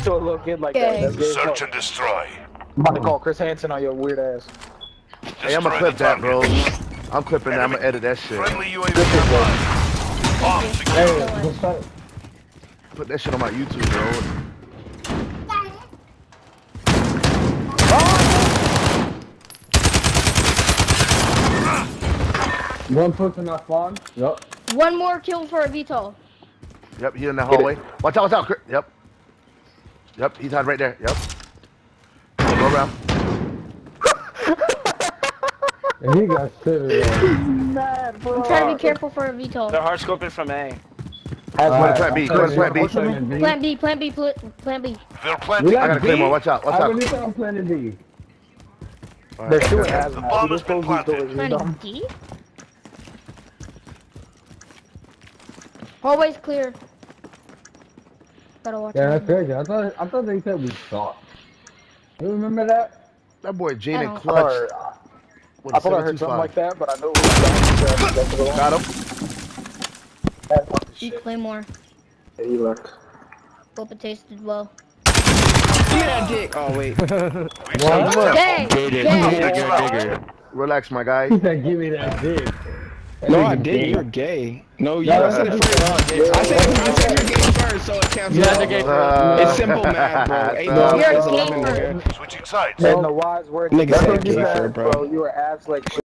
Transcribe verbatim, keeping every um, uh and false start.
to a little kid like Okay. that. That's Search and destroy. I'm about to call Chris Hansen on your weird ass. Hey, I'm gonna clip that, bro. I'm clipping that. I'm gonna edit that shit. Friendly U A V online. Bomb secure. Hey, what's up? Put that shit on my YouTube, bro. One person on spawn. Yup. One more kill for a V TOL. Yep, he's in the hallway. Watch out, watch out. Chris. Yep. Yep, he's hiding right there. Yep. Go around. And he got shit. Mad, bro. I'm trying to be careful for a V TOL. They're hard scoping from A. Go to plant B. Go to plant B. Plan B, plan B, pl plan B. They're planting. I got a claymore. Watch out, watch I out. really thought I'm planning B. They're shooting at The me. bomb He has just been closed these planted. doors. You Plan dumb. D? Hallway's clear. Gotta watch Yeah, out. that's crazy. I thought I thought they said we saw. You remember that? That boy I Jaden don't- clutch. with I a thought I heard seven two something five. like that, but I know it was Got him. Got E Claymore. Yeah, he left. Hope it tasted well. See that dick? Oh wait. What? Gay! Gay! Relax, my guy. He said, "Give me that dick." No, I did. You're gay. No, you. No, I said it first. I said, I said you're gay first, so it counts. Yeah, out. the gay Uh, It's simple math, bro. Eight uh, times You're is gay eleven, first. nigga. Switching sides. And the wise words Nigga you said said, gay, bro. bro, you were ass like